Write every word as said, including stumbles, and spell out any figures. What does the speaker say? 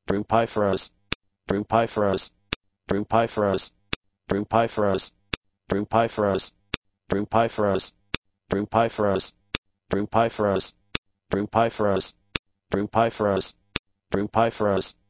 drupiferous, drupiferous, drupiferous, drupiferous, drupiferous, drupiferous, drupiferous, drupiferous, drupiferous, drupiferous, drupiferous,